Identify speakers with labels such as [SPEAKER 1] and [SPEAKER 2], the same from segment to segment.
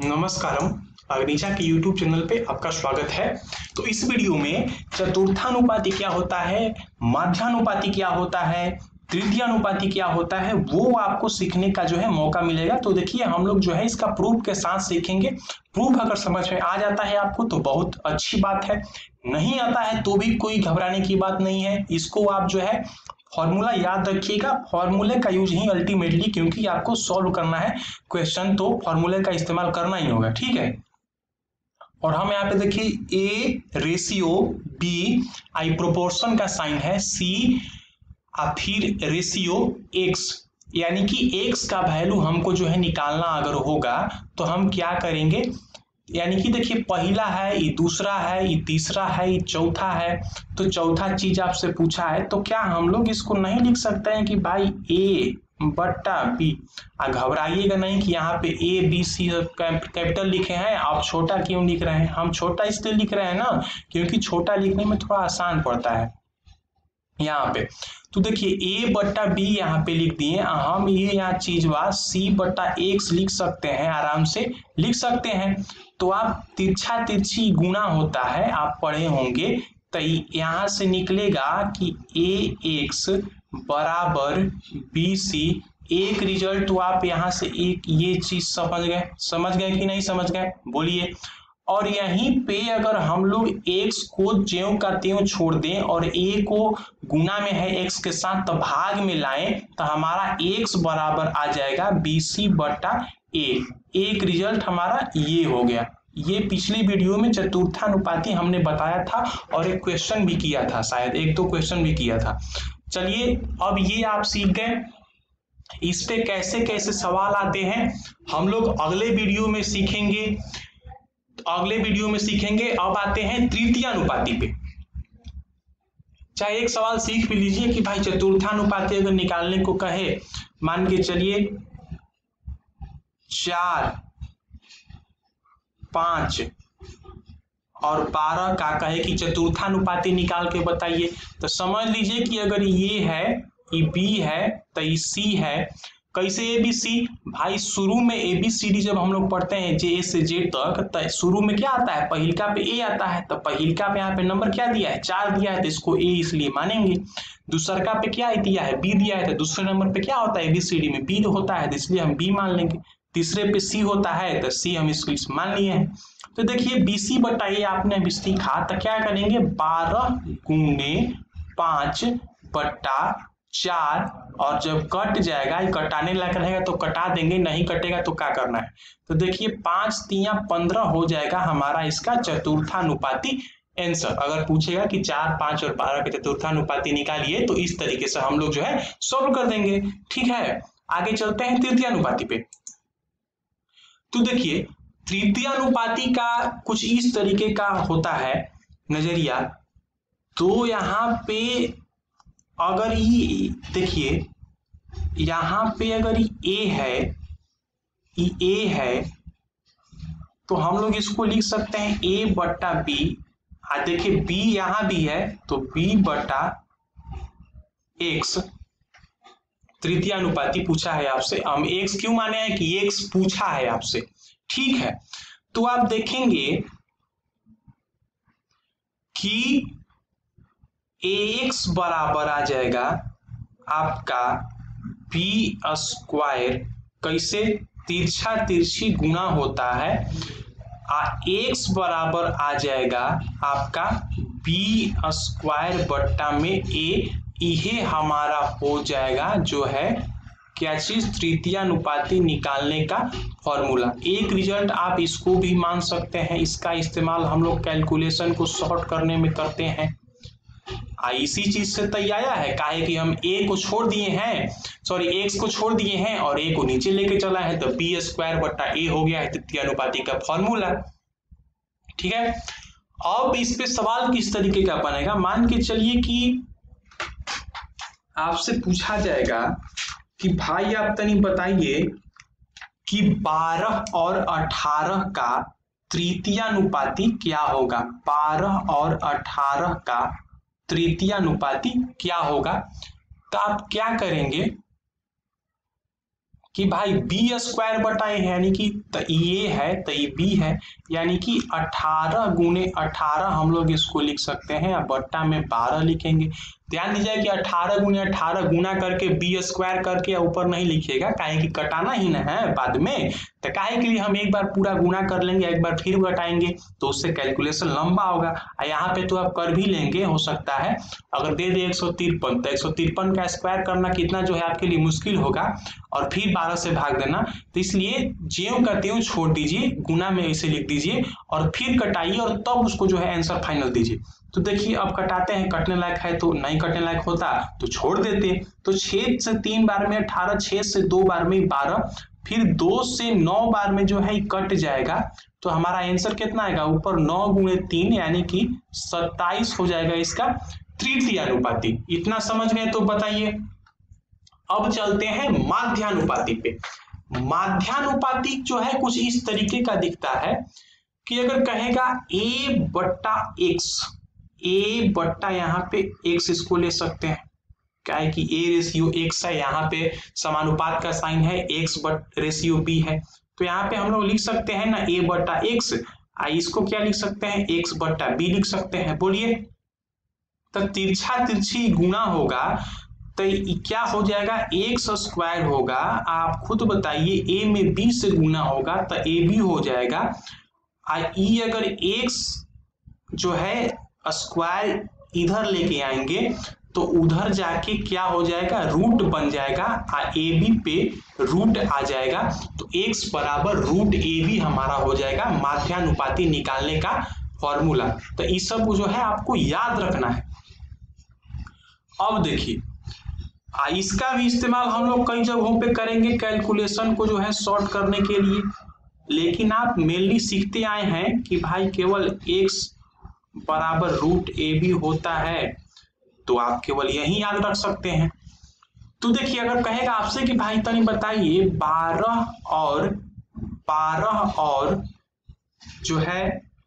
[SPEAKER 1] नमस्कारम। अग्निशा के YouTube channel पे आपका स्वागत है। तो इस वीडियो में चतुर्थानुपाती क्या होता है, माध्यानुपाती क्या होता है, तृतीयानुपाती क्या होता है, वो आपको सीखने का जो है मौका मिलेगा। तो देखिए हम लोग जो है इसका प्रूफ के साथ सीखेंगे। प्रूफ अगर समझ में आ जाता है आपको तो बहुत अच्छी बात है, नहीं आता है तो भी कोई घबराने की बात नहीं है। इसको आप जो है फॉर्मूला याद रखिएगा, फॉर्मूले का यूज ही अल्टीमेटली, क्योंकि आपको सॉल्व करना है क्वेश्चन तो फॉर्मूले का इस्तेमाल करना ही होगा, ठीक है। और हम यहाँ पे देखिए ए रेशियो बी, आई प्रोपोर्शन का साइन है, सी फिर रेशियो एक्स, यानी कि एक्स का वैल्यू हमको जो है निकालना अगर होगा तो हम क्या करेंगे, यानी कि देखिए पहला है, ये दूसरा है, ये तीसरा है, ये चौथा है। तो चौथा चीज आपसे पूछा है तो क्या हम लोग इसको नहीं लिख सकते हैं कि भाई ए बट्टा बी। घबराइएगा नहीं कि यहाँ पे ए बी सी कैपिटल लिखे हैं, आप छोटा क्यों लिख रहे हैं। हम छोटा इसलिए लिख रहे हैं ना क्योंकि छोटा लिखने में थोड़ा आसान पड़ता है यहाँ पे। तो देखिए ए बट्टा बी यहाँ पे लिख दिए हम, ये यहाँ चीज बात सी बट्टा एक्स लिख सकते हैं, आराम से लिख सकते हैं। तो आप तिरछा तिरछी गुना होता है, आप पढ़े होंगे, तो यहाँ से निकलेगा कि ए एक्स बराबर बी सी। एक रिजल्ट तो आप यहाँ से एक ये चीज समझ गए कि नहीं समझ गए, बोलिए। और यहीं पे अगर हम लोग x को ज्यों का त्यों छोड़ दें और a को गुना में है x के साथ तो भाग में लाएं तो हमारा x बराबर आ जाएगा bc बट्टा a। एक रिजल्ट हमारा ये हो गया। ये पिछली वीडियो में चतुर्थानुपाती हमने बताया था और एक क्वेश्चन भी किया था, शायद एक दो क्वेश्चन भी किया था। चलिए अब ये आप सीख गए, इस पे कैसे कैसे सवाल आते हैं हम लोग अगले वीडियो में सीखेंगे। अब आते हैं तृतीयानुपाती पे। चाहे एक सवाल सीख भी लीजिए कि भाई चतुर्थानुपाती अगर निकालने को कहे, मान के चलिए 4, 5 और 12 का कहे कि चतुर्थानुपाती निकाल के बताइए, तो समझ लीजिए कि अगर ये है, ये बी है, तो ये सी है। कैसे ए बी सी भाई, शुरू में ए बी सी डी जब हम लोग पढ़ते हैं जे से जेड तक, तो शुरू में क्या आता है, पहिलका पे ए आता है, तो पहिलका पे यहाँ पे नंबर क्या दिया है, 4 दिया है, तो इसको ए इसलिए मानेंगे। दूसरका पे क्या दिया है, बी दिया है, तो दूसरे नंबर पे क्या होता है, ए बी सी डी में बी होता है, तो इसलिए हम बी मान लेंगे। तीसरे पे सी होता है तो सी हम इसको मान लिए हैं। तो देखिए बी सी बटा ए आपने अभी सीखा, तो क्या करेंगे 12 गुने 5 बट्टा 4, और जब कट जाएगा, ये कटाने लायक रहेगा तो कटा देंगे, नहीं कटेगा तो क्या करना है। तो देखिए 5 तिया 15 हो जाएगा हमारा इसका चतुर्थानुपाती आंसर। अगर पूछेगा कि 4, 5 और 12 के चतुर्थानुपाती निकालिए तो इस तरीके से हम लोग जो है सॉल्व कर देंगे, ठीक है। आगे चलते हैं तृतीयानुपाती पे। तो देखिए तृतीयानुपाती का कुछ इस तरीके का होता है नजरिया। तो यहाँ पे अगर ये देखिए, यहाँ पे अगर ये ए है तो हम लोग इसको लिख सकते हैं ए बट्टा बी। देखिए बी यहाँ भी है तो बी बटा एक्स। तृतीयानुपाती पूछा है आपसे, हम एक्स क्यों माने हैं कि एक्स पूछा है आपसे, ठीक है। तो आप देखेंगे कि ax बराबर आ जाएगा आपका बी स्क्वायर, कैसे तिरछा तिरछी गुना होता है, x बराबर आ जाएगा आपका बी स्क्वायर बट्टा में a। यह हमारा हो जाएगा जो है क्या चीज, तृतीयानुपाती निकालने का फॉर्मूला। एक रिजल्ट आप इसको भी मान सकते हैं, इसका इस्तेमाल हम लोग कैलकुलेशन को शॉर्ट करने में करते हैं। इसी चीज से तय आया है, काहे कि हम ए को छोड़ दिए हैं, सॉरी एक्स को छोड़ दिए हैं और ए को नीचे लेके चला है, तो बी स्क्वायर बट्टा ए हो गया है तृतीयानुपाती का फॉर्मूला, ठीक है। अब इस पे सवाल किस तरीके का बनेगा, मान के चलिए कि आपसे पूछा जाएगा कि भाई आप तनी बताइए कि 12 और 18 का तृतीयानुपाती क्या होगा। 12 और 18 का तृतीयानुपाती क्या होगा। तो आप क्या करेंगे कि भाई बी स्क्वायर बटा ए है, यानी कि ये है तो ये बी है, यानी कि 18 गुने 18 हम लोग इसको लिख सकते हैं, अब बट्टा में 12 लिखेंगे। ध्यान दीजिए कि 18 गुने 18 गुना करके बी स्क्वायर करके ऊपर नहीं लिखिएगा, काहे कि कटाना ही ना है बाद में, तो काहे के लिए हम एक बार पूरा गुना कर लेंगे, एक बार फिर घटाएंगे तो उससे कैलकुलेशन लंबा होगा। यहाँ पे तो आप कर भी लेंगे, हो सकता है अगर दे दे 153 तो 153 का स्क्वायर करना कितना जो है आपके लिए मुश्किल होगा, और फिर 12 से भाग देना, तो इसलिए ज्यों का त्यों छोड़ दीजिए, गुना में ऐसे लिख दीजिए और फिर कटाइए और तब उसको जो है आंसर फाइनल दीजिए। तो देखिए अब कटाते हैं, कटने लायक है तो नहीं कटने लायक होता तो छोड़ देते। तो 6 से 3 बार में 18, 6 से 2 बार में 12, फिर 2 से 9 बार में जो है कट जाएगा, तो हमारा आंसर कितना आएगा, ऊपर 9 गुणे 3 यानी कि 27 हो जाएगा इसका तृतीयानुपाती। इतना समझ गए तो बताइए। अब चलते हैं माध्यानुपाती पे। माध्यानुपाती जो है कुछ इस तरीके का दिखता है कि अगर कहेगा a बट्टा x, a बट्टा यहाँ पे x इसको ले सकते हैं, क्या है कि a रेशियो x है, यहाँ पे समानुपात का साइन है, x बट रेशियो b है, तो यहाँ पे हम लोग लिख सकते हैं ना a बट्टा x, इसको क्या लिख सकते हैं, x बट्टा b लिख सकते हैं। बोलिए, तो तिरछा तिरछी गुना होगा तो क्या हो जाएगा, एक्स स्क्वायर होगा, आप खुद बताइए, a में b से गुना होगा तो a b हो जाएगा, ई अगर x जो है स्क्वायर इधर लेके आएंगे तो उधर जाके क्या हो जाएगा, रूट बन जाएगा, ए बी पे रूट आ जाएगा, तो x बराबर रूट ए बी हमारा हो जाएगा माध्यानुपाती निकालने का फॉर्मूला। तो इस सब जो है आपको याद रखना है। अब देखिए इसका भी इस्तेमाल हम लोग कई जगहों पे करेंगे कैलकुलेशन को जो है सॉर्ट करने के लिए, लेकिन आप मेनली सीखते आए हैं कि भाई केवल x बराबर रूट ए बी होता है, तो आप केवल यही याद रख सकते हैं। तो देखिए अगर कहेगा आपसे कि भाई तनी बताइए 12 और जो है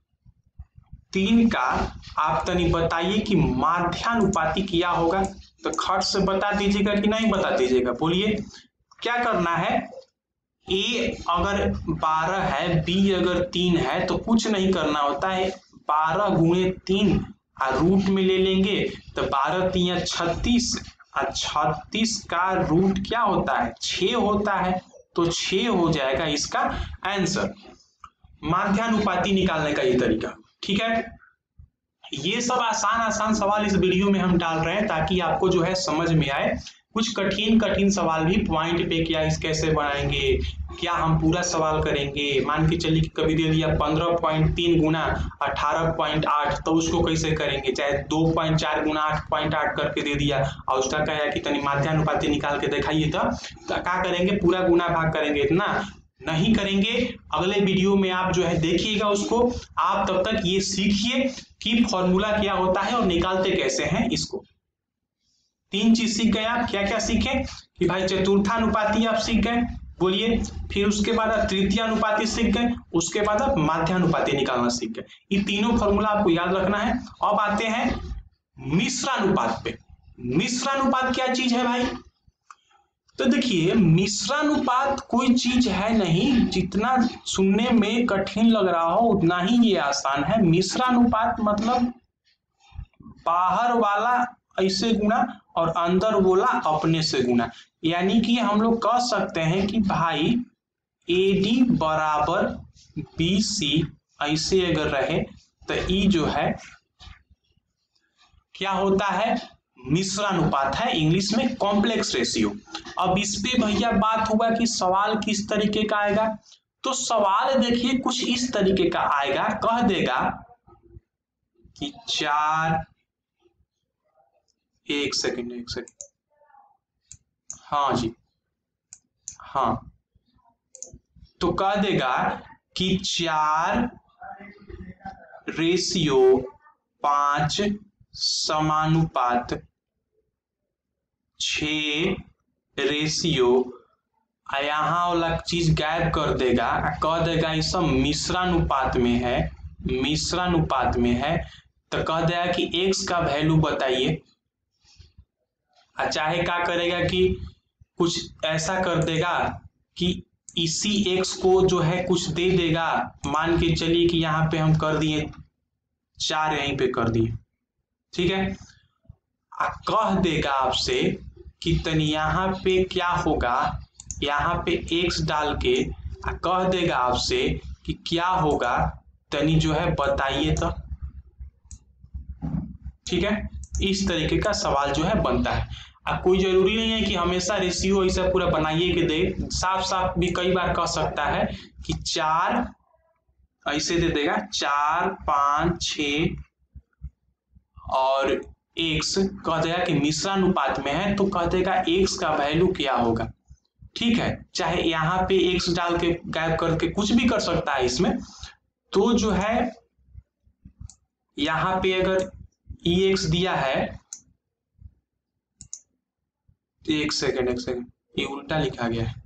[SPEAKER 1] 3 का आप तनी बताइए कि माध्यानुपाती क्या होगा, तो खट से बता दीजिएगा कि नहीं बता दीजिएगा। बोलिए क्या करना है, a अगर 12 है, b अगर 3 है, तो कुछ नहीं करना होता है, 12 गुणे 3 रूट में ले लेंगे, तो 12 3 36, 36 का रूट क्या होता है, 6 होता है, तो 6 हो जाएगा इसका आंसर। माध्यानुपाती निकालने का ये तरीका, ठीक है। ये सब आसान सवाल इस वीडियो में हम डाल रहे हैं ताकि आपको जो है समझ में आए। कुछ कठिन सवाल भी पॉइंट पे क्या इस कैसे बनाएंगे, क्या हम पूरा सवाल करेंगे, मान के चलिए कि कभी दे दिया 15.3 गुना 18.8, तो उसको कैसे करेंगे, चाहे 2.4 गुना 8.8 करके दे दिया और उसका क्या है कि तनी माध्यानुपाती निकाल के दिखाइए, तो क्या करेंगे, पूरा गुना भाग करेंगे, इतना नहीं करेंगे। अगले वीडियो में आप जो है देखिएगा उसको, आप तब तक ये सीखिए कि फॉर्मूला क्या होता है और निकालते कैसे हैं इसको। 3 चीज सीख गए आप, क्या क्या सीखे कि भाई चतुर्थानुपाती आप सीख गए, बोलिए, फिर उसके बाद आप तृतीयानुपाती सीख गए, उसके बाद आप माध्यानुपाती निकालना सीख गए। ये तीनों फॉर्मूला आपको याद रखना है। अब आते हैं मिश्रानुपात पे। मिश्रानुपात क्या चीज है भाई, तो देखिए मिश्रानुपात कोई चीज है नहीं, जितना सुनने में कठिन लग रहा हो उतना ही ये आसान है। मिश्रानुपात मतलब बाहर वाला ऐसे गुना और अंदर वाला अपने से गुना, यानी कि हम लोग कह सकते हैं कि भाई AD बराबर BC ऐसे अगर रहे तो ये जो है क्या होता है, मिश्रानुपात है, इंग्लिश में कॉम्प्लेक्स रेशियो। अब इस पे भैया बात हुआ कि सवाल किस तरीके का आएगा, तो सवाल देखिए कुछ इस तरीके का आएगा, कह देगा कि 4, एक सेकंड, हाँ जी, हाँ, तो कह देगा कि 4:5 समानुपात 6 रेशियो, यहाँ वाला चीज गायब कर देगा, कह देगा ये सब मिश्रानुपात में है, मिश्रानुपात में है, तो कह देगा कि x का वैल्यू बताइए, चाहे क्या करेगा कि कुछ ऐसा कर देगा कि इसी x को जो है कुछ दे देगा, मान के चलिए कि यहाँ पे हम कर दिए 4, यहीं पे कर दिए, ठीक है। कह देगा आपसे कि तनी यहाँ पे क्या होगा, यहाँ पे x डाल के कह देगा आपसे कि क्या होगा, तनी जो है बताइए तो, ठीक है। इस तरीके का सवाल जो है बनता है। अब कोई जरूरी नहीं है कि हमेशा रेशियो ऐसा पूरा बनाइए कि दे, साफ साफ भी कई बार कह सकता है कि 4 ऐसे दे देगा, 4, 5, 6 और x कह देगा कि मिश्रानुपात में है, तो कह देगा x का वैल्यू क्या होगा, ठीक है। चाहे यहाँ पे x डाल के गायब करके कुछ भी कर सकता है इसमें। तो जो है यहाँ पे अगर ex दिया है, एक सेकेंड ये उल्टा लिखा गया है,